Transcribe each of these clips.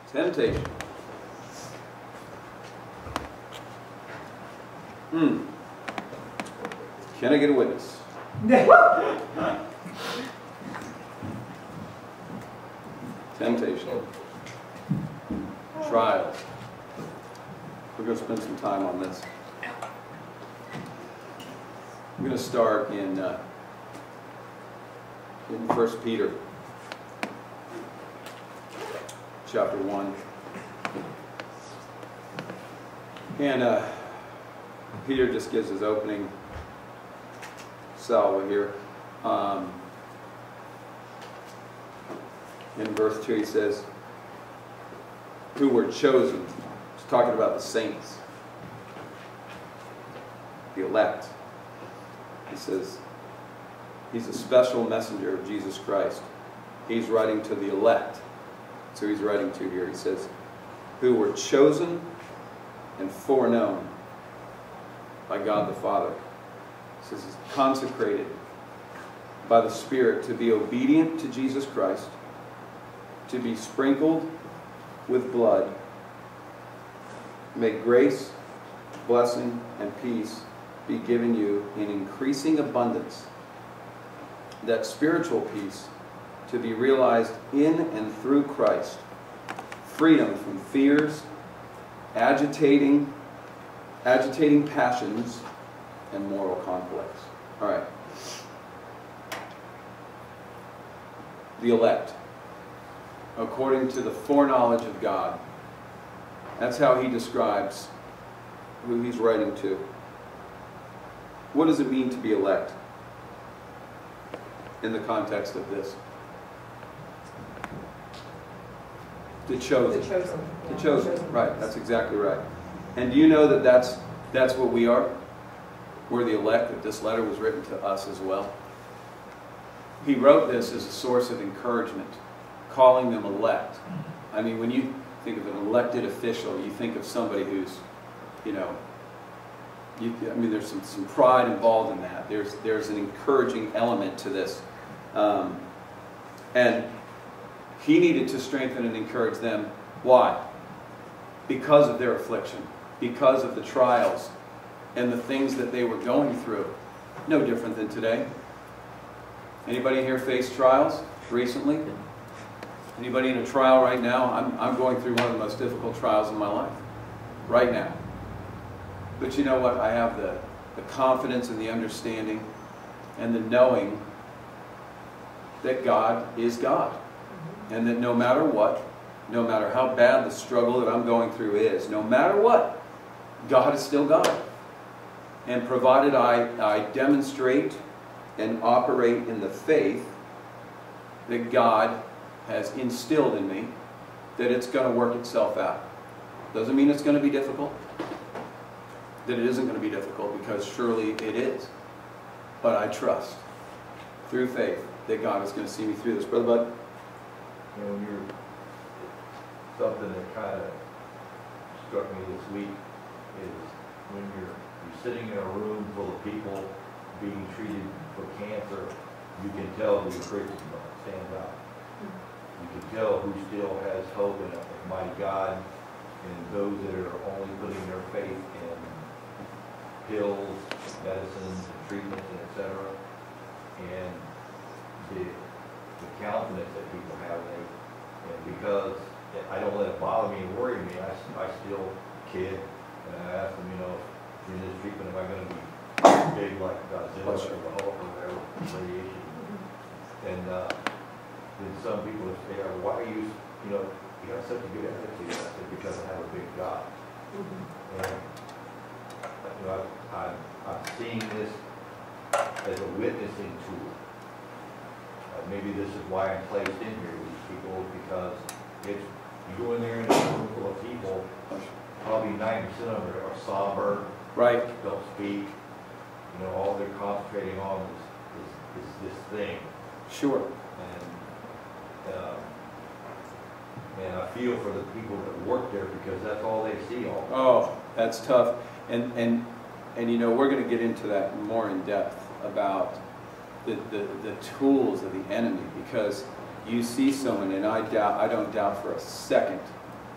Temptation. Can I get a witness? Temptation. Trials. We're going to spend some time on this. I'm going to start in 1 Peter chapter 1. And Peter just gives his opening salvo here. In verse 2 he says, who were chosen. He's talking about the saints, the elect. He says he's a special messenger of Jesus Christ. He's writing to the elect. So he's writing to here. He says, who were chosen and foreknown by God the Father. He says he's consecrated by the Spirit to be obedient to Jesus Christ, to be sprinkled with blood. May grace, blessing, and peace be given you in increasing abundance. That spiritual peace to be realized in and through Christ. Freedom from fears, agitating passions, and moral conflicts. All right. The elect, according to the foreknowledge of God. That's how he describes who he's writing to. What does it mean to be elect in the context of this? The chosen. The chosen. The chosen. Right. That's exactly right. And do you know that that's what we are? We're the elect. That this letter was written to us as well. He wrote this as a source of encouragement, calling them elect. I mean, when you think of an elected official, you think of somebody who's, you know, I mean, there's some pride involved in that. There's an encouraging element to this. And he needed to strengthen and encourage them. Why? Because of their affliction, because of the trials and the things that they were going through. No different than today. Anybody here face trials recently? Anybody in a trial right now? I'm going through one of the most difficult trials in my life right now. But you know what? I have the confidence and the understanding and the knowing that God is God. And that no matter what, no matter how bad the struggle that I'm going through is, no matter what, God is still God. And provided I demonstrate and operate in the faith that God has instilled in me, that it's going to work itself out. Doesn't mean it's going to be difficult. That it isn't going to be difficult, because surely it is. But I trust, through faith, that God is going to see me through this. Brother Bud? You know, something that kind of struck me this week is when you're sitting in a room full of people being treated for cancer, you can tell who the Christian stands out. You can tell who still has hope in a mighty God, and those that are only putting their faith in pills, medicines, and treatments, and etc. And the confidence that people have in it. And because I don't let it bother me and worry me, I still kid, and I ask them, you know, in this treatment, am I going to be big like Godzilla or the Hulk or whatever, radiation? And then some people would say, why are you know, you have such a good attitude? I said, because I have a big God. And you know, I've seen this as a witnessing tool. Maybe this is why I'm placed in here with these people, because it's, you go in there in a room full of people, probably 90% of them are somber, right? Don't speak. You know, all they're concentrating on is this thing. Sure. And I feel for the people that work there, because that's all they see all the time. Oh, that's tough. And you know, we're going to get into that more in depth about the tools of the enemy, because you see someone, and I don't doubt for a second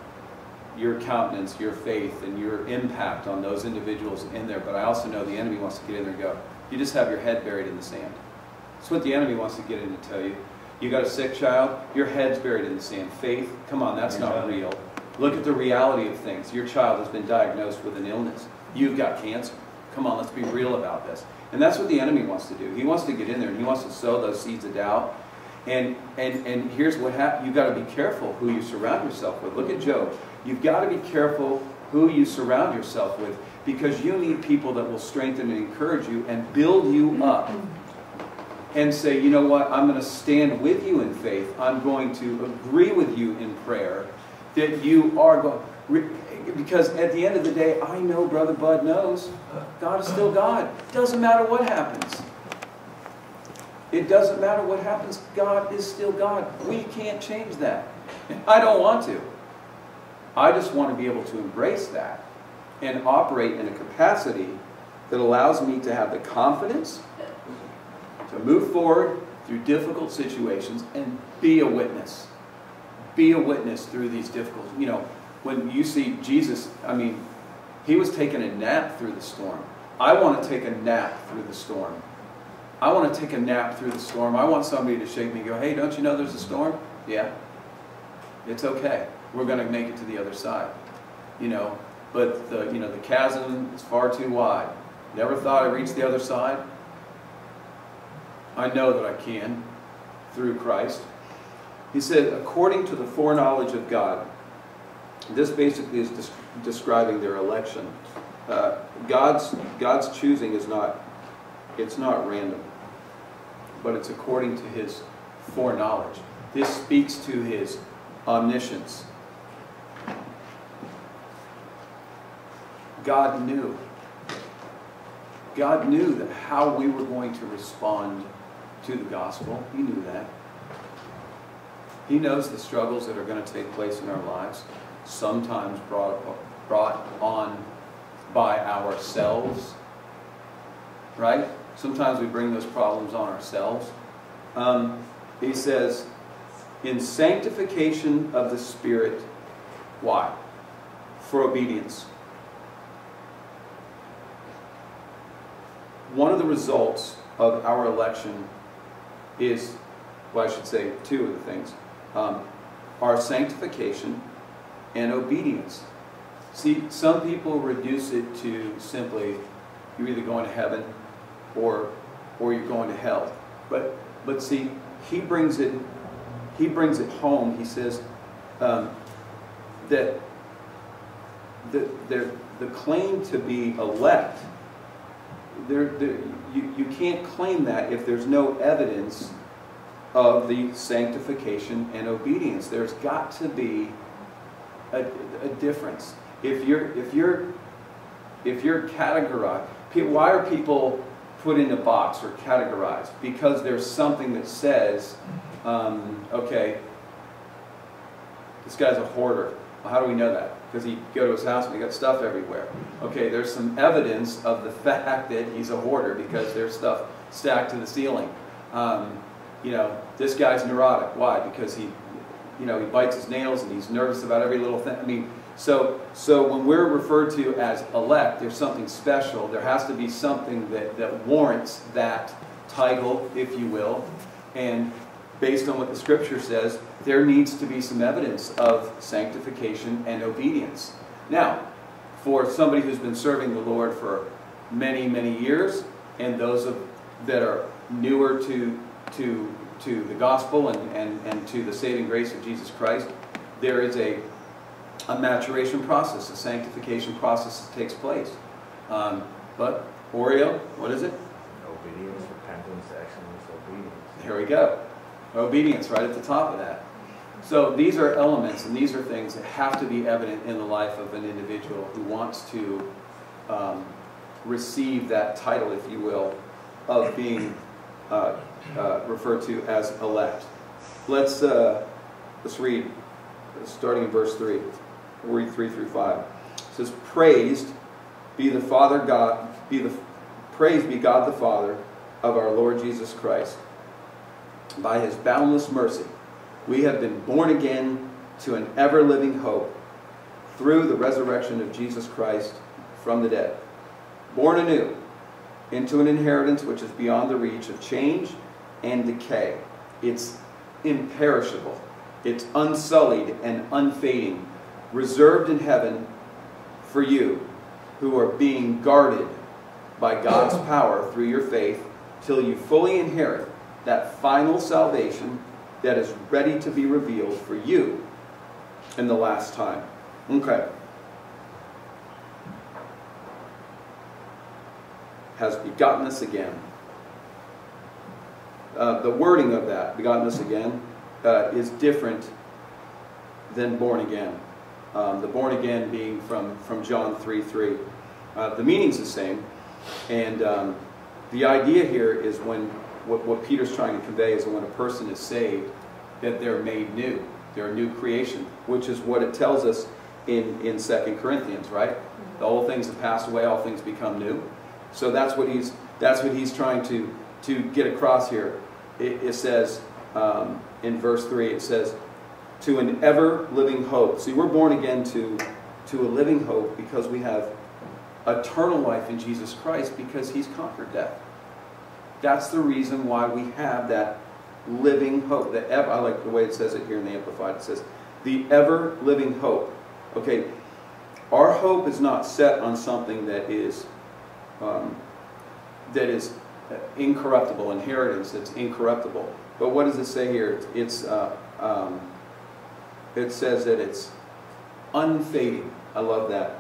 your countenance, your faith, and your impact on those individuals in there. But I also know the enemy wants to get in there and go, you just have your head buried in the sand. That's what the enemy wants to get in and tell you. You got a sick child, your head's buried in the sand. Faith, come on, that's not real. Look at the reality of things. Your child has been diagnosed with an illness. You've got cancer. Come on, let's be real about this. And that's what the enemy wants to do. He wants to get in there and he wants to sow those seeds of doubt. And here's what happens. You've got to be careful who you surround yourself with. Look at Job. You've got to be careful who you surround yourself with, because you need people that will strengthen and encourage you and build you up and say, you know what, I'm going to stand with you in faith. I'm going to agree with you in prayer that you are going. Because at the end of the day, I know Brother Bud knows God is still God. It doesn't matter what happens. It doesn't matter what happens. God is still God. We can't change that. I don't want to. I just want to be able to embrace that and operate in a capacity that allows me to have the confidence to move forward through difficult situations and be a witness. Be a witness through these difficult, you know, when you see Jesus, I mean, he was taking a nap through the storm. I want to take a nap through the storm. I want to take a nap through the storm. I want somebody to shake me and go, hey, don't you know there's a storm? Yeah. It's okay. We're going to make it to the other side. You know, but the chasm is far too wide. Never thought I'd reach the other side. I know that I can through Christ. He said, according to the foreknowledge of God. This basically is describing their election. God's choosing is not, it's not random, but it's according to his foreknowledge. This speaks to his omniscience. God knew. God knew that how we were going to respond to the gospel. He knew that. He knows the struggles that are going to take place in our lives, sometimes brought on by ourselves, right? Sometimes we bring those problems on ourselves. He says, in sanctification of the Spirit, why? For obedience. One of the results of our election is, well, I should say two of the things, our sanctification and obedience. See, some people reduce it to simply, you're either going to heaven or you're going to hell. But see, he brings it home. He says that the claim to be elect, you can't claim that if there's no evidence of the sanctification and obedience. There's got to be a difference. If you're categorized, why are people put in a box or categorized? Because there's something that says, okay, this guy's a hoarder. Well, how do we know that? Because you go to his house and he got stuff everywhere. Okay, there's some evidence of the fact that he's a hoarder because there's stuff stacked to the ceiling. You know, this guy's neurotic. Why? Because he bites his nails and he's nervous about every little thing. I mean, so when we're referred to as elect, there's something special. There has to be something that warrants that title, if you will. And based on what the Scripture says, there needs to be some evidence of sanctification and obedience. Now, for somebody who's been serving the Lord for many, many years, and those that are newer to the gospel and to the saving grace of Jesus Christ, there is a maturation process, a sanctification process that takes place. But, Oreo, what is it? Obedience, repentance, excellence, obedience. There we go. Obedience right at the top of that. So these are elements and these are things that have to be evident in the life of an individual who wants to receive that title, if you will, of being referred to as elect. Let's read, starting in verse 3. We'll read 3 through 5. It says, praised be God the Father of our Lord Jesus Christ. By his boundless mercy, we have been born again to an ever-living hope through the resurrection of Jesus Christ from the dead. Born anew into an inheritance which is beyond the reach of change and decay. It's imperishable. It's unsullied and unfading, reserved in heaven for you who are being guarded by God's power through your faith till you fully inherit that final salvation that is ready to be revealed for you in the last time. Okay. Has begotten us again. The wording of that, begotten us again, is different than born again. The born again being from John 3:3. The meaning's the same, and the idea here is when what Peter's trying to convey is that when a person is saved, that they're made new. They're a new creation, which is what it tells us in 2 Corinthians, right? The old things have passed away, all things become new. So that's what he's trying to get across here. It says in verse 3, it says, to an ever-living hope. See, we're born again to a living hope because we have eternal life in Jesus Christ because He's conquered death. That's the reason why we have that living hope. I like the way it says it here in the Amplified. It says, the ever-living hope. Okay, our hope is not set on something that is incorruptible, inheritance that's incorruptible. But what does it say here? It says that it's unfading. I love that.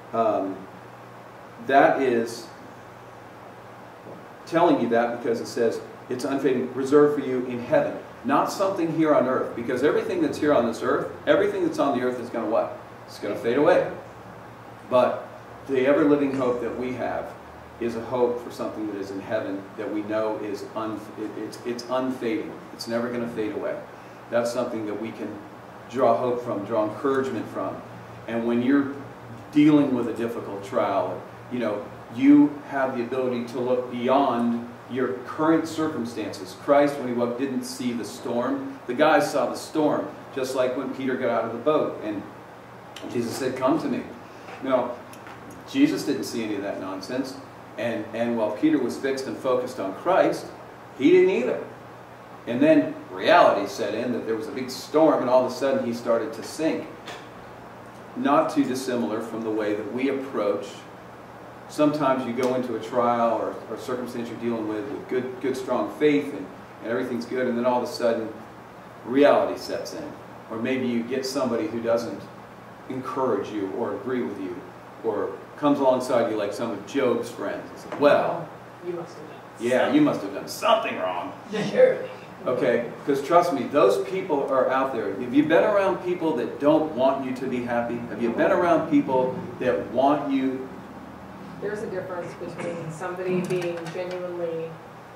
That is telling you that because it says it's unfading, reserved for you in heaven. Not something here on earth. Because everything that's here on this earth, everything that's on the earth is going to what? It's going to fade away. But the ever-living hope that we have is a hope for something that is in heaven that we know is it's unfading. It's never going to fade away. That's something that we can draw hope from, draw encouragement from. And when you're dealing with a difficult trial, you know, you have the ability to look beyond your current circumstances. Christ, when He woke, didn't see the storm. The guys saw the storm, just like when Peter got out of the boat and Jesus said, come to me. No, Jesus didn't see any of that nonsense. And while Peter was fixed and focused on Christ, he didn't either. And then reality set in that there was a big storm and all of a sudden he started to sink. Not too dissimilar from the way that we approach. Sometimes you go into a trial or circumstance you're dealing with good strong faith and everything's good, and then all of a sudden reality sets in. Or maybe you get somebody who doesn't encourage you or agree with you or comes alongside you like some of Job's friends and says, well, you must have done yeah, you must have done something wrong. Surely. Okay, because trust me, those people are out there. Have you been around people that don't want you to be happy? Have you been around people that want you? There's a difference between somebody being genuinely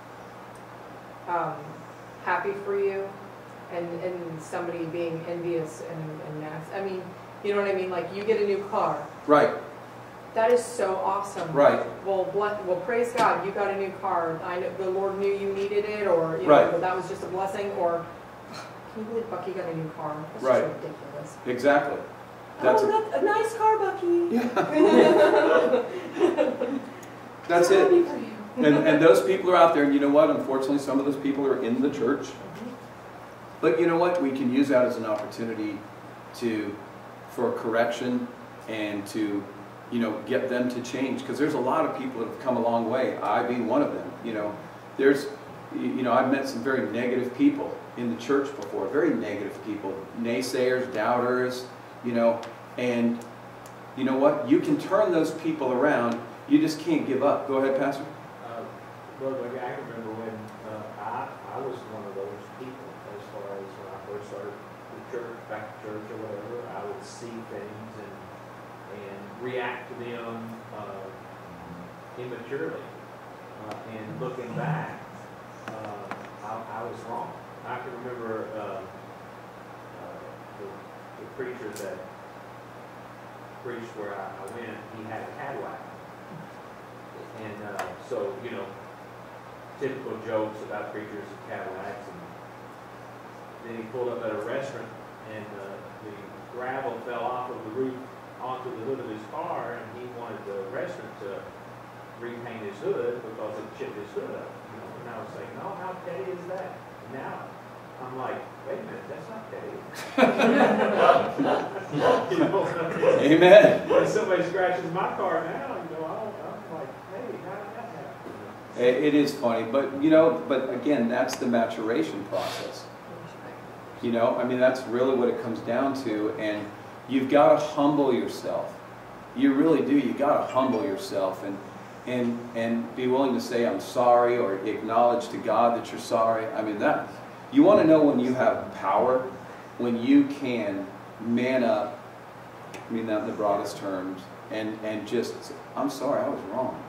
happy for you and somebody being envious and nasty. I mean, you know what I mean? Like, you get a new car. Right. That is so awesome. Right. Well, praise God, you got a new car. I know the Lord knew you needed it, or you right. know, that was just a blessing. Or can you believe Bucky got a new car? That's right. just ridiculous. Exactly. That's that's a nice car, Bucky. Yeah. That's it. And those people are out there, and you know what? Unfortunately, some of those people are in the church. Mm-hmm. But you know what? We can use that as an opportunity for correction and to, you know, get them to change. Because there's a lot of people that have come a long way. I being one of them. You know, I've met some very negative people in the church before. Very negative people, naysayers, doubters. You know, and you know what? You can turn those people around. You just can't give up. Go ahead, Pastor. Brother, I can remember when I was one of those people. As far as when I first started the church, back to church or whatever, I would see things and react to them immaturely. And looking back, I was wrong. I can remember the preacher that preached where I went. He had a Cadillac, and so you know, typical jokes about preachers and Cadillacs. And then he pulled up at a restaurant, and the gravel fell off of the roof onto the hood of his car, and he wanted the restaurant to repaint his hood because it chipped his hood up. You know, and I was saying, no, how petty is that? And now I'm like, wait a minute, that's not petty. You know, Amen. when somebody scratches my car now, you know, I'm like, hey, how did that happen? It is funny, but you know, but again, that's the maturation process. You know, I mean, that's really what it comes down to, and you've got to humble yourself. You really do. You got to humble yourself and be willing to say, I'm sorry, or acknowledge to God that you're sorry. I mean, that, you want to know when you have power, when you can man up, I mean that in the broadest terms, and just, I'm sorry, I was wrong.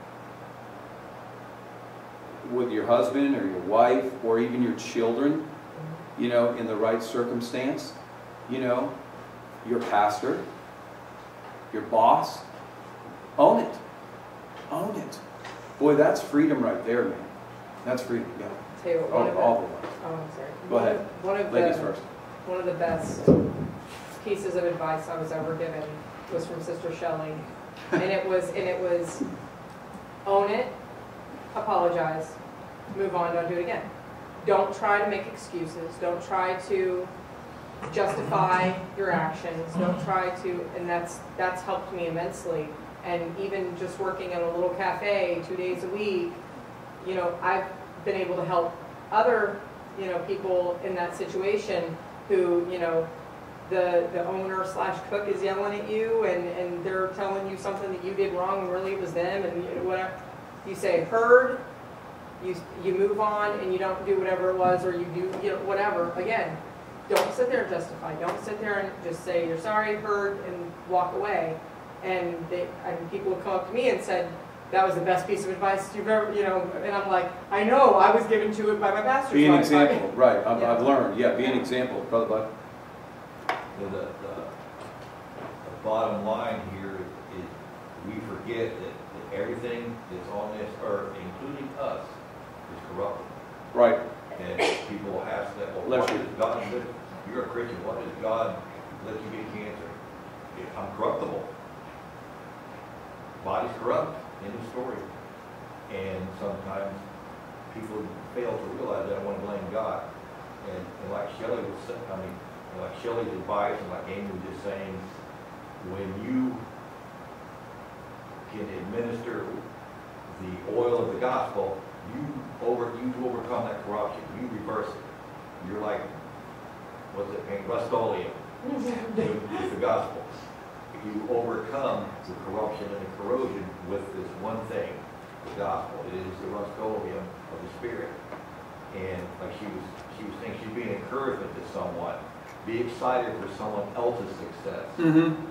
With your husband or your wife or even your children, you know, in the right circumstance, you know, your pastor, your boss, own it. Own it. Boy, that's freedom right there, man. That's freedom, yeah. Tell you what, All the way. oh, I'm sorry. Go ahead. Ladies first. One of the best pieces of advice I was ever given was from Sister Shelley, and it was own it, apologize, move on, don't do it again. Don't try to make excuses. Don't try to justify your actions. Don't try to, and that's helped me immensely. And even just working in a little cafe 2 days a week, you know, I've been able to help other, you know, people in that situation who, you know, the owner / cook is yelling at you and they're telling you something that you did wrong and really it was them, and you know, whatever. You say heard, you move on and you don't do whatever it was, or you do, you know, whatever. Again, don't sit there and justify. Don't sit there and just say you're sorry, heard, and walk away. And people would come up to me and said, that was the best piece of advice you've ever, you know, and I'm like, I know, I was given to it by my pastor's Be an wife. example, right. Yeah. I've learned, yeah, be an example, Brother Bud. The bottom line here is we forget that everything that's on this earth, including us, is corruptible. Right. And people ask that, well, Bless what you. does God, you're a Christian, what does God let you get cancer? I'm corruptible. Body's corrupt, in the story. And sometimes people fail to realize that. I want to blame God. And like Shelley was saying, I mean, like Shelley's advice, and like Amy was just saying, when you can administer the oil of the gospel, you overcome that corruption. You reverse it. You're like, what's it named? Rust-Oleum with the gospel. You overcome the corruption and the corrosion with this one thing, the gospel. It is the Rust-Oleum of the Spirit. And like she was saying, she'd be an encouragement to someone. Be excited for someone else's success. Mm-hmm.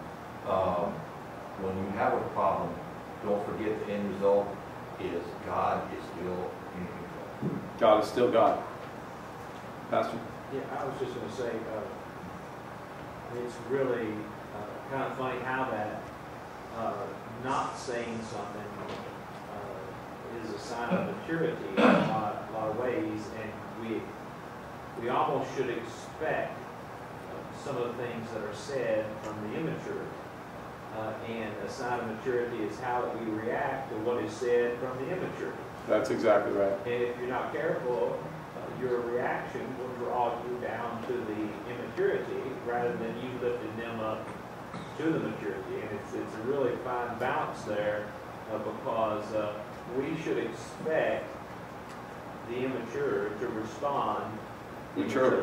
When you have a problem, don't forget the end result is God is still in control. God is still God. Pastor? Yeah, I was just going to say, it's really kind of funny how that not saying something is a sign of maturity in a lot of ways, and we almost should expect some of the things that are said from the immature. And a sign of maturity is how we react to what is said from the immature. That's exactly right. And if you're not careful, your reaction will draw you down to the immaturity rather than you lifting them up to the maturity. And it's a really fine balance there because we should expect the immature to respond Maturely.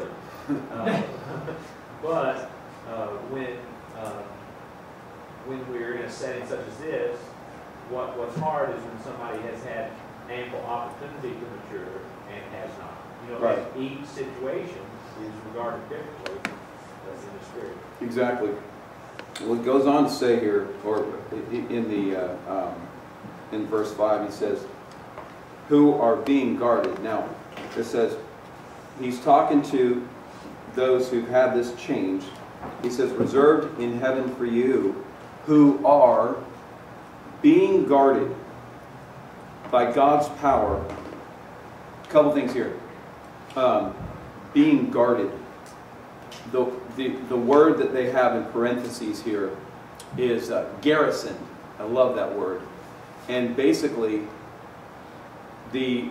But when we're in a setting such as this, what's hard is when somebody has had ample opportunity to mature and has not. You know, Right. each situation is regarded differently in the Spirit. Exactly. Well, it goes on to say here, or in verse 5, he says, who are being guarded. Now, it says, he's talking to those who've had this change. He says, reserved in heaven for you, who are being guarded by God's power. A couple things here. Being guarded. The word that they have in parentheses here is garrisoned. I love that word. And basically, the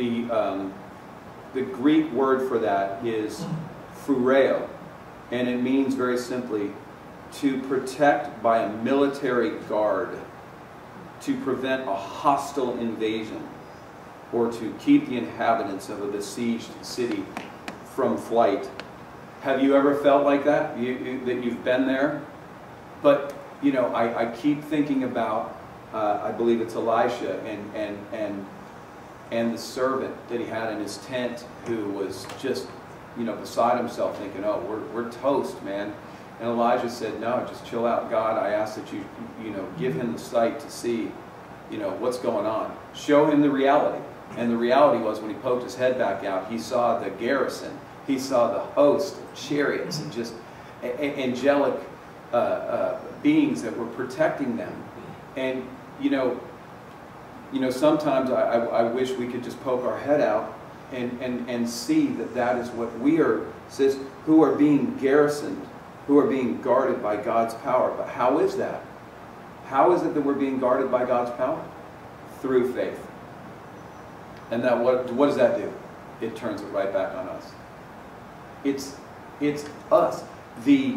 Greek word for that is phureo, and it means very simply to protect by a military guard, to prevent a hostile invasion, or to keep the inhabitants of a besieged city from flight. Have you ever felt like that? That you've been there? But, you know, I keep thinking about, I believe it's Elisha and the servant that he had in his tent who was just, you know, beside himself thinking, oh, we're toast, man. And Elijah said, no, just chill out, God. I ask that you know, give him the sight to see, you know, what's going on. Show him the reality. And the reality was when he poked his head back out, he saw the garrison. He saw the host of chariots and just angelic beings that were protecting them. And, you know, sometimes I wish we could just poke our head out and see that that is what we are, says, who are being garrisoned, who are being guarded by God's power. But how is that? How is it that we're being guarded by God's power? Through faith. And that what does that do? It turns it right back on us. It's us. The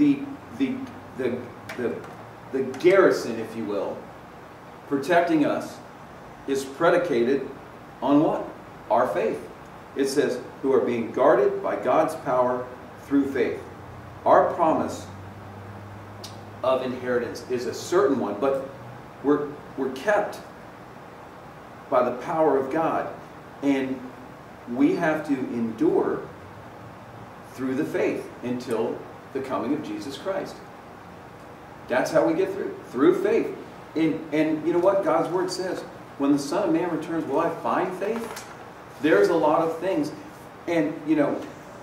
garrison, if you will, protecting us is predicated on what? Our faith. It says, who are being guarded by God's power through faith. Our promise of inheritance is a certain one, but we're kept by the power of God. And we have to endure through the faith until the coming of Jesus Christ. That's how we get through faith. And you know what God's word says? When the Son of Man returns, will I find faith? There's a lot of things. And, you know,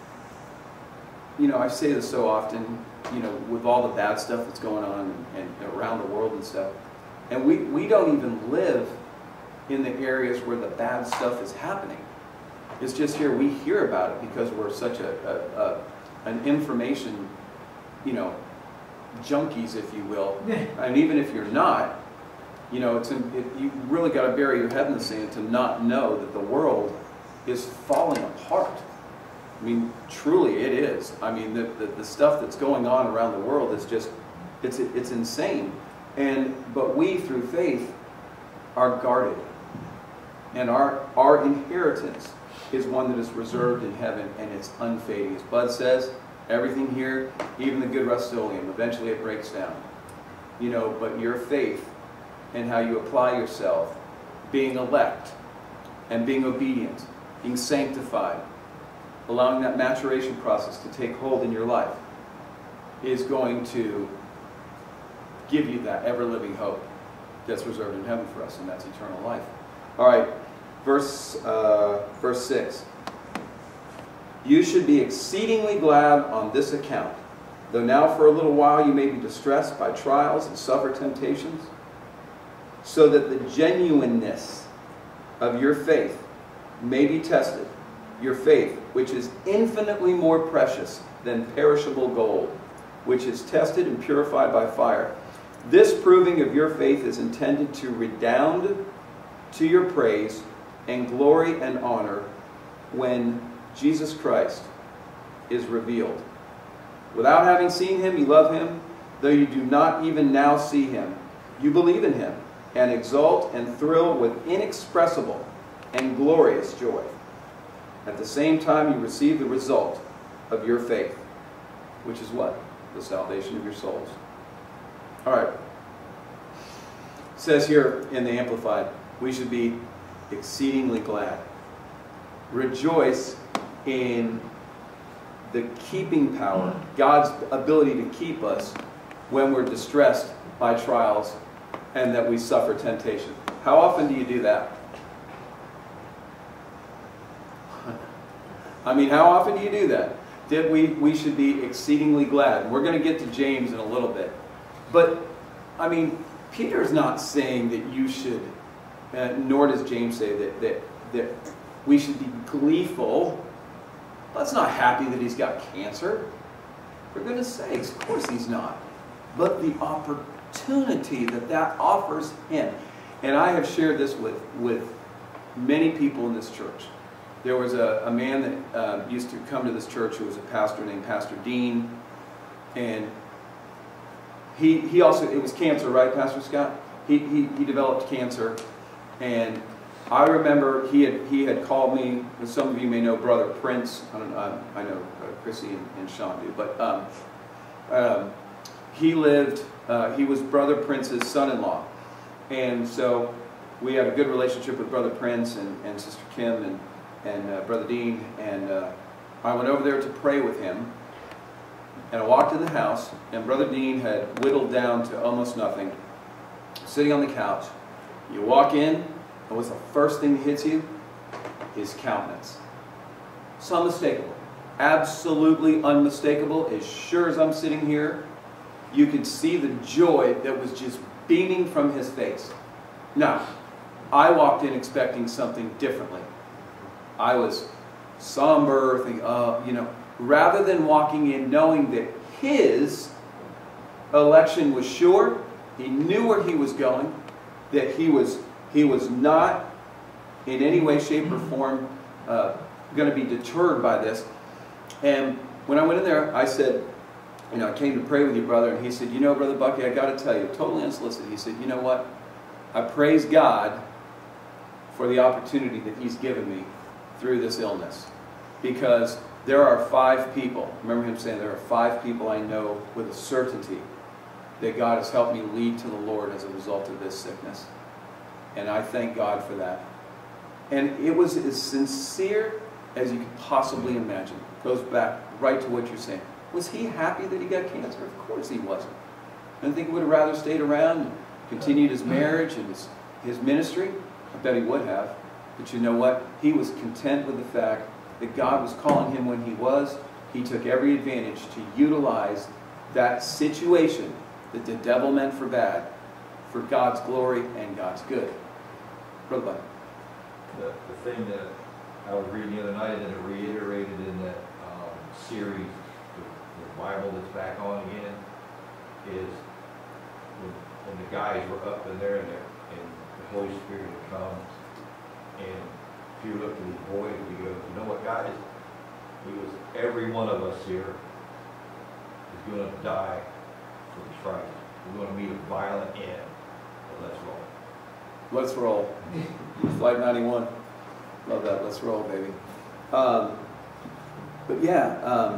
I say this so often, you know, with all the bad stuff that's going on and around the world and stuff. And we don't even live in the areas where the bad stuff is happening. It's just here, we hear about it because we're such an information, you know, junkies, if you will. And even if you're not, you know, you really got to bury your head in the sand to not know that the world is falling apart. I mean, truly it is. I mean, the stuff that's going on around the world is just, it's insane. But we, through faith, are guarded. And our inheritance is one that is reserved in heaven, and it's unfading. As Bud says, everything here, even the good Rust-Oleum, eventually it breaks down. You know, but your faith and how you apply yourself, being elect and being obedient, being sanctified, allowing that maturation process to take hold in your life is going to give you that ever-living hope that's reserved in heaven for us, and that's eternal life. All right, verse 6. You should be exceedingly glad on this account, though now for a little while you may be distressed by trials and suffer temptations, so that the genuineness of your faith may be tested. Your faith, which is infinitely more precious than perishable gold, which is tested and purified by fire. This proving of your faith is intended to redound to your praise and glory and honor when Jesus Christ is revealed. Without having seen him, you love him, though you do not even now see him. You believe in him and exult and thrill with inexpressible and glorious joy. At the same time, you receive the result of your faith, which is what? The salvation of your souls. All right. It says here in the Amplified, we should be exceedingly glad. Rejoice in the keeping power, God's ability to keep us when we're distressed by trials and that we suffer temptation. How often do you do that? I mean, how often do you do that? That we should be exceedingly glad. We're going to get to James in a little bit. But, I mean, Peter's not saying that you should, nor does James say that we should be gleeful. Let's not happy that he's got cancer. For goodness sakes, of course he's not. but the opportunity that offers him. And I have shared this with many people in this church. There was a man that used to come to this church who was a pastor named Pastor Dean. And he also, it was cancer, right, Pastor Scott? He developed cancer. And I remember he had called me, and some of you may know Brother Prince. I know Chrissy and Sean do. But he was Brother Prince's son-in-law. And so we had a good relationship with Brother Prince and Sister Kim and Brother Dean. And I went over there to pray with him. And I walked in the house, and Brother Dean had whittled down to almost nothing, sitting on the couch. You walk in, and what's the first thing that hits you? His countenance. It's unmistakable. Absolutely unmistakable. As sure as I'm sitting here, you could see the joy that was just beaming from his face. Now, I walked in expecting something differently. I was somber, thinking, rather than walking in knowing that his election was sure, he knew where he was going, that he was not in any way, shape, or form going to be deterred by this. And when I went in there, I said, I came to pray with you, brother. And he said, Brother Bucky, I got to tell you, totally unsolicited, he said, you know what? I praise God for the opportunity that he's given me through this illness. Because there are 5 people, remember him saying, there are 5 people I know with a certainty that God has helped me lead to the Lord as a result of this sickness. And I thank God for that. And it was as sincere as you could possibly imagine. It goes back right to what you're saying. Was he happy that he got cancer? Of course he wasn't. I think he would have rather stayed around and continued his marriage and his ministry. I bet he would have. But you know what? He was content with the fact that God was calling him when he was. He took every advantage to utilize that situation that the devil meant for bad, for God's glory and God's good. Brother Buck. The thing that I was reading the other night, and it reiterated in that series, the Bible that's back on again, is when the guys were up in there and the Holy Spirit had come, and Peter looked at his boys and he goes, you know what, guys? He goes, every one of us here is going to die for Christ. We're going to meet a violent end. But let's roll. Let's roll. Flight 91. Love that. Let's roll, baby. But yeah,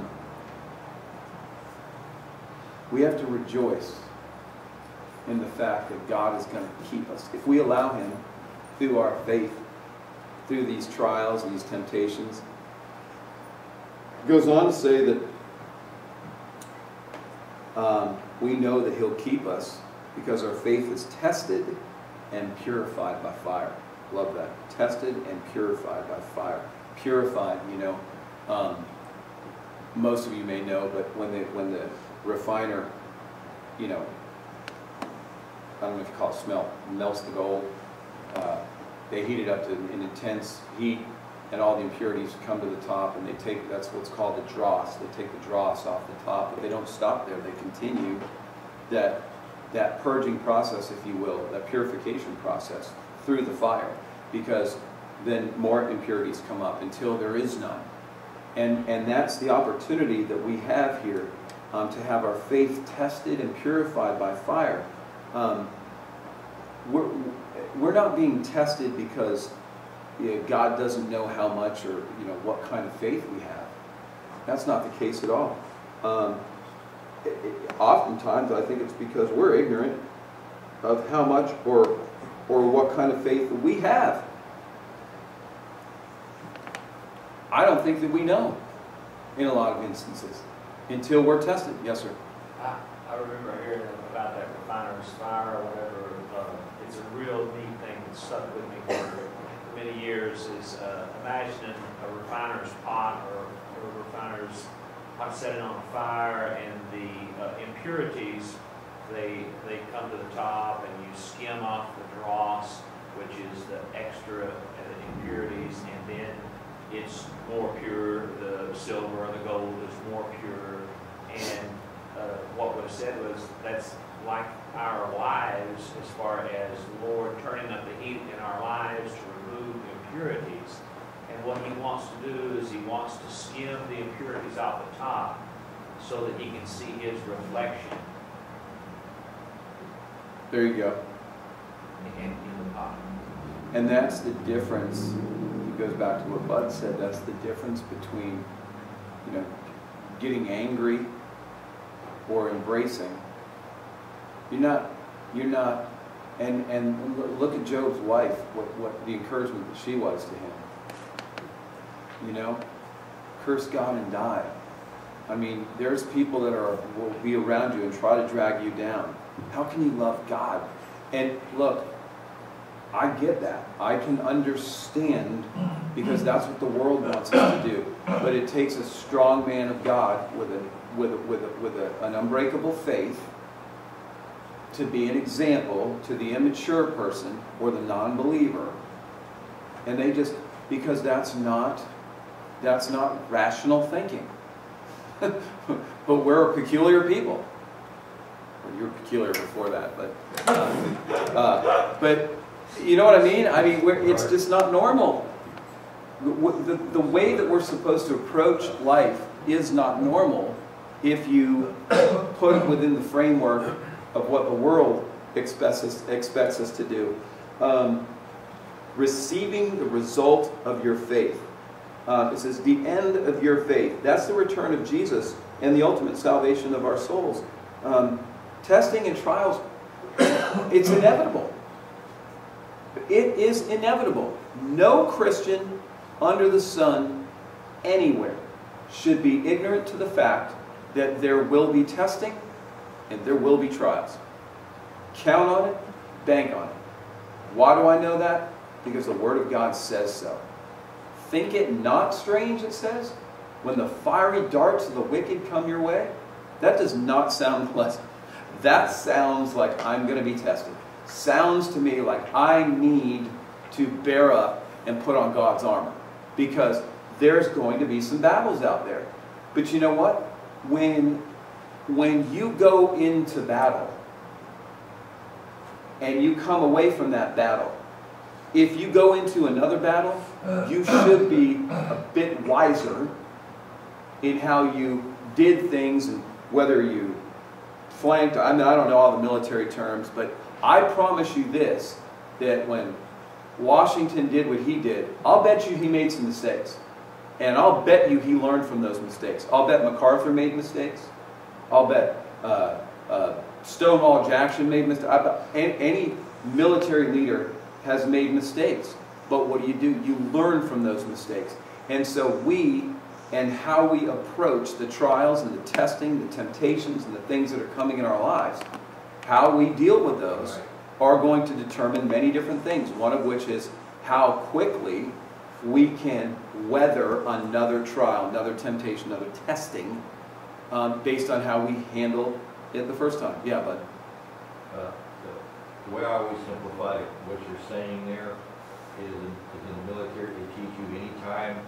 we have to rejoice in the fact that God is going to keep us. If we allow him, through our faith, through these trials and these temptations. It goes on to say that we know that he'll keep us because our faith is tested and purified by fire. Love that. Tested and purified by fire. Purified, most of you may know, but when the refiner, I don't know if you call it smelt, melts the gold, they heat it up to an intense heat, and all the impurities come to the top, and that's what's called the dross. They take the dross off the top, but they don't stop there. They continue that purging process, if you will, that purification process through the fire, because then more impurities come up until there is none. And that's the opportunity that we have here, to have our faith tested and purified by fire. We're not being tested because God doesn't know how much or what kind of faith we have. That's not the case at all. Oftentimes, I think it's because we're ignorant of how much or what kind of faith that we have. I don't think that we know in a lot of instances until we're tested. Yes, sir. I remember hearing about that refiner's fire or whatever. It's a real neat thing that stuck with me for many years is imagining a refiner's pot or a refiner's pot setting on fire, and the impurities, they come to the top, and you skim off the dross, which is the extra impurities, and then it's more pure. The silver or the gold is more pure, and what was said was that's like our lives as far as Lord turning up the heat in our lives to remove impurities. And what he wants to do is he wants to skim the impurities off the top so that he can see his reflection There you go. in the pot. And that's the difference. It goes back to what Bud said. That's the difference between, getting angry or embracing. You're not, and look at Job's wife, what the encouragement that she was to him. Curse God and die. I mean, there's people that will be around you and try to drag you down. How can you love God? And look, I get that. I can understand, because that's what the world wants us to do. But it takes a strong man of God with an unbreakable faith to be an example to the immature person or the non-believer. And because that's not rational thinking. But we're a peculiar people. Well, you're peculiar before that, but you know what I mean? I mean, it's just not normal. The way that we're supposed to approach life is not normal if you put it within the framework of what the world expects us to do. Receiving the result of your faith. It says, the end of your faith. That's the return of Jesus and the ultimate salvation of our souls. Testing and trials, it's inevitable. It is inevitable. No Christian under the sun anywhere should be ignorant to the fact that there will be testing and there will be trials. Count on it, bank on it. Why do I know that? Because the Word of God says so. Think it not strange, it says, when the fiery darts of the wicked come your way? That does not sound pleasant. That sounds like I'm going to be tested. Sounds to me like I need to bear up and put on God's armor. Because there's going to be some battles out there. But you know what? When you go into battle and you come away from that battle, if you go into another battle, you should be a bit wiser in how you did things and whether you flanked. I mean, I don't know all the military terms, but I promise you this, that when Washington did what he did, I'll bet you he made some mistakes. And I'll bet you he learned from those mistakes. I'll bet MacArthur made mistakes. I'll bet Stonewall Jackson made mistakes. I bet any military leader has made mistakes. But what do? You learn from those mistakes. And so how we approach the trials and the testing, the temptations, and the things that are coming in our lives, how we deal with those are going to determine many different things. One of which is how quickly we can weather another trial, another temptation, another testing, based on how we handle it the first time. Yeah, bud. The way I always simplify what you're saying there is in the military, they teach you anytime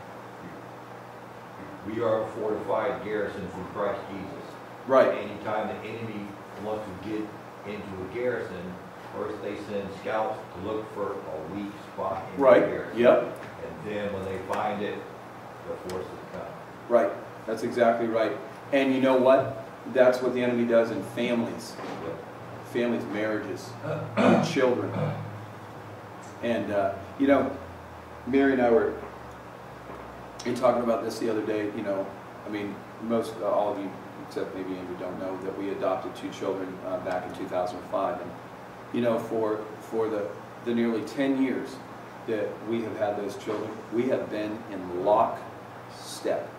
we are a fortified garrison through Christ Jesus. Right. Anytime the enemy wants to get into a garrison, first they send scouts to look for a weak spot in the garrison. Yep. And then when they find it, the forces come. Right. That's exactly right. And you know what? That's what the enemy does in families. Families, marriages, children. And, Mary and I were talking about this the other day. I mean, all of you, except maybe Andrew, don't know that we adopted 2 children back in 2005. And, for the nearly 10 years that we have had those children, we have been in lockstep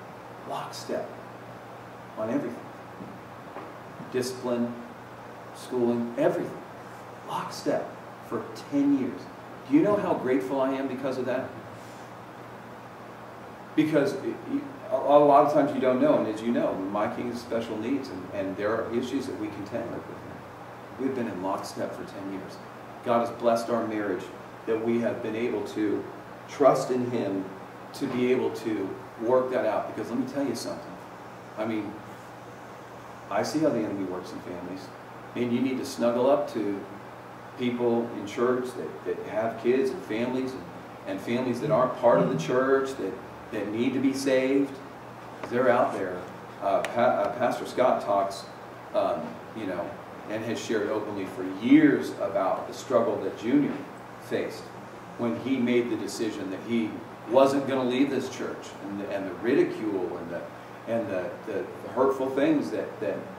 on everything. Discipline, schooling, everything. Lockstep for 10 years. Do you know how grateful I am because of that? Because a lot of times you don't know, and as you know, my king has special needs, and there are issues that we contend with him. We've been in lockstep for 10 years. God has blessed our marriage, that we have been able to trust in him to be able to work that out. Because let me tell you something. I mean, I see how the enemy works in families. And you need to snuggle up to people in church that have kids and families that aren't part of the church, that need to be saved. They're out there. Pastor Scott talks, you know, and has shared openly for years about the struggle that Junior faced when he made the decision that he wasn't going to leave this church, and the ridicule and the hurtful things that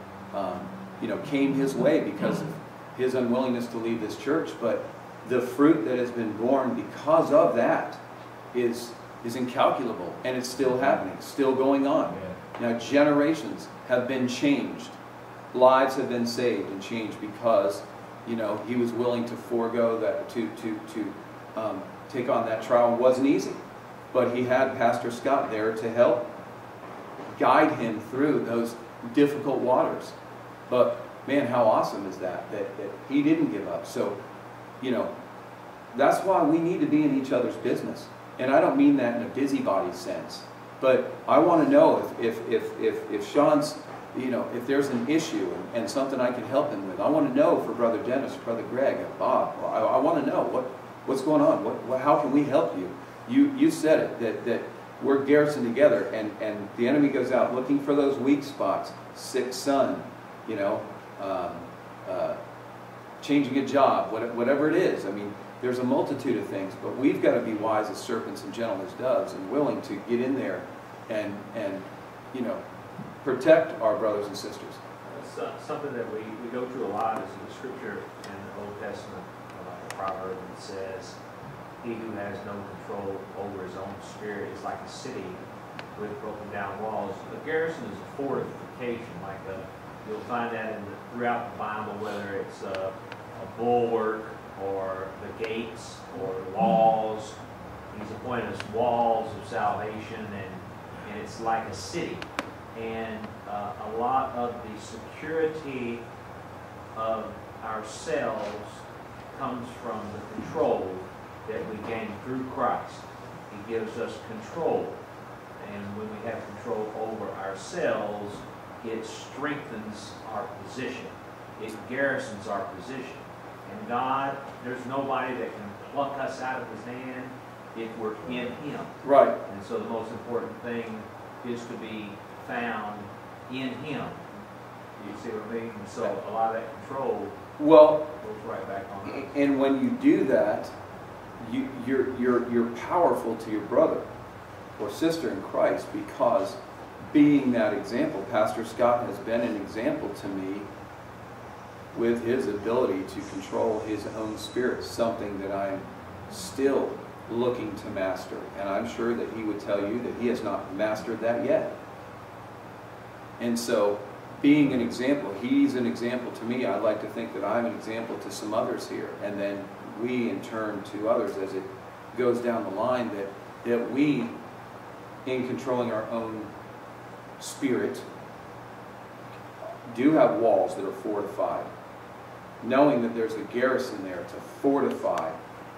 you know, came his way because of his unwillingness to leave this church. But the fruit that has been born because of that is incalculable, and it's still happening, still going on. Yeah. Now generations have been changed, lives have been saved and changed because, you know, he was willing to forego that, to take on that trial. It wasn't easy, but he had Pastor Scott there to help guide him through those difficult waters. But man, how awesome is that he didn't give up. So, you know, that's why we need to be in each other's business. And I don't mean that in a busybody sense, but I want to know if Sean's, you know, if there's an issue and something I can help him with. I want to know for Brother Dennis, Brother Greg, Bob. I want to know what's going on. How can we help you? You said it, that we're garrisoned together, and the enemy goes out looking for those weak spots. Sick son, you know, changing a job, whatever it is. I mean, there's a multitude of things, but we've got to be wise as serpents and gentle as doves, and willing to get in there and you know, protect our brothers and sisters. It's something that we go through a lot is the scripture in the Old Testament, like a proverb that says, "He who has no control over his own spirit is like a city with broken down walls." A garrison is a fortification, like you'll find that throughout the Bible, whether it's a bulwark or the gates or the walls. He's appointed us walls of salvation, and it's like a city. And a lot of the security of ourselves comes from the control that we gain through Christ. He gives us control. And when we have control over ourselves, it strengthens our position. It garrisons our position. And God, there's nobody that can pluck us out of His hand if we're in Him. Right. And so the most important thing is to be found in Him. You see what I mean? And so a lot of that control goes right back on us. And when you do that, you're powerful to your brother or sister in Christ, because being that example, Pastor Scott has been an example to me with his ability to control his own spirit, something that I'm still looking to master. And I'm sure that he would tell you that he has not mastered that yet. And so, being an example, he's an example to me. I'd like to think that I'm an example to some others here. And then we, in turn, to others as it goes down the line, that we, in controlling our own spirit, do have walls that are fortified, knowing that there's a garrison there to fortify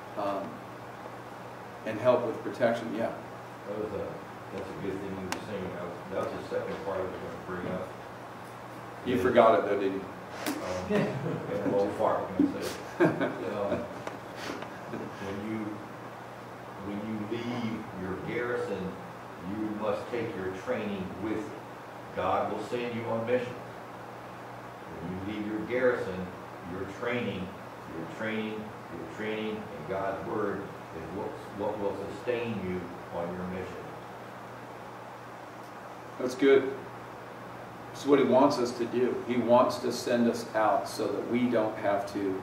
and help with protection. Yeah. That's a good thing you were saying. That was the second part I was going to bring up. You forgot it though, didn't you? And a little far, I'm going to say. When you leave your garrison, you must take your training with you. God will send you on mission. When you leave your garrison, your training, and God's Word is what will sustain you on your mission. That's good. It's what He wants us to do. He wants to send us out so that we don't have to.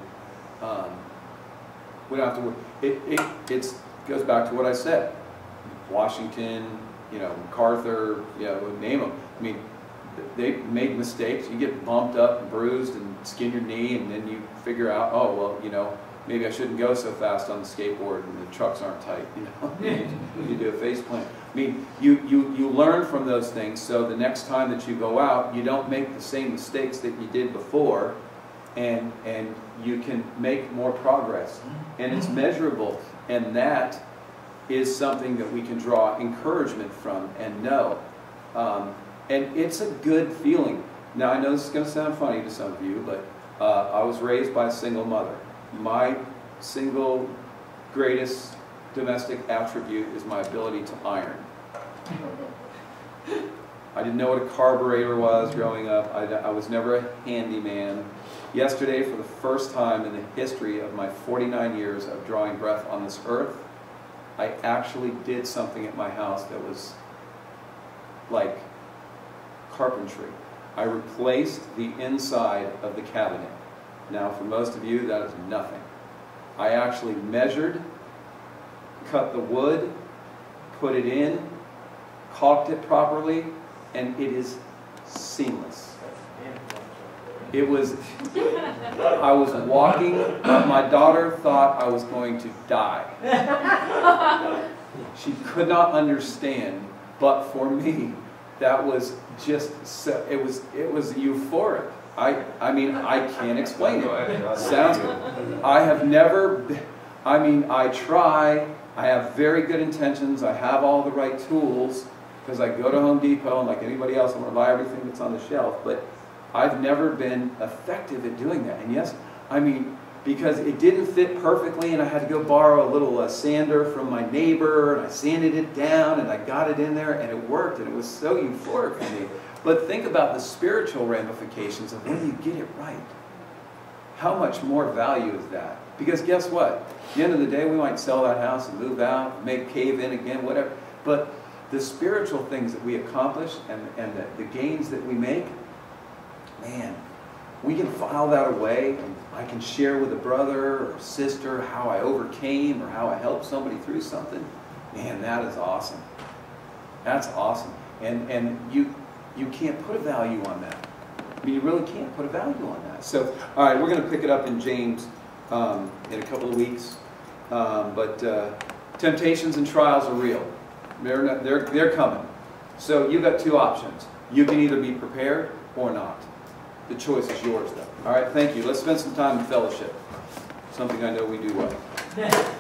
We don't have to. It goes back to what I said. Washington, you know, MacArthur, you know, name them. I mean, they made mistakes. You get bumped up and bruised and skin your knee, and then you figure out, oh well, you know, maybe I shouldn't go so fast on the skateboard, and the trucks aren't tight. You know, you do a face plant. I mean, you learn from those things, so the next time that you go out, you don't make the same mistakes that you did before, and you can make more progress, and it's measurable, and that is something that we can draw encouragement from and know. And it's a good feeling Now, I know this is going to sound funny to some of you, but I was raised by a single mother. My single greatest domestic attribute is my ability to iron. I didn't know what a carburetor was growing up. I was never a handyman. Yesterday, for the first time in the history of my 49 years of drawing breath on this earth, I actually did something at my house that was like carpentry. I replaced the inside of the cabinet. Now, for most of you, that is nothing. I actually measured, cut the wood, put it in, caulked it properly, and it is seamless. It was, I was walking, my daughter thought I was going to die. She could not understand, but for me, that was just, so, it was euphoric. I mean, I can't explain it. Sounds good. I have never, I mean, I try, I have very good intentions, I have all the right tools, because I go to Home Depot and like anybody else, I'm going to buy everything that's on the shelf, but I've never been effective at doing that. And yes, I mean, because it didn't fit perfectly and I had to go borrow a little sander from my neighbor and I sanded it down and I got it in there and it worked and it was so euphoric for me. But think about the spiritual ramifications of when you get it right. How much more value is that? Because guess what? At the end of the day, we might sell that house and move out, make cave in again, whatever. But the spiritual things that we accomplish and the gains that we make, man, we can file that away and I can share with a brother or sister how I overcame or how I helped somebody through something. Man, that is awesome. That's awesome. And you can't put a value on that. I mean, you really can't put a value on that. So, all right, we're going to pick it up in James in a couple of weeks. But temptations and trials are real. They're coming. So you've got two options. You can either be prepared or not. The choice is yours, though. All right, thank you. Let's spend some time in fellowship. Something I know we do well.